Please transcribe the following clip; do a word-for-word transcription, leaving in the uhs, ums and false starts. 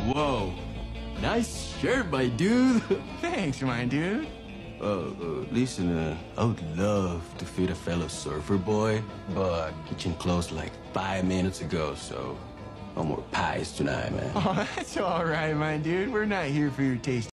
Whoa. Nice shirt, my dude. Thanks, my dude. Uh, uh, listen, uh, I would love to feed a fellow surfer boy, but kitchen closed like five minutes ago, so no more pies tonight, man. Oh, that's all right, my dude. We're not here for your taste.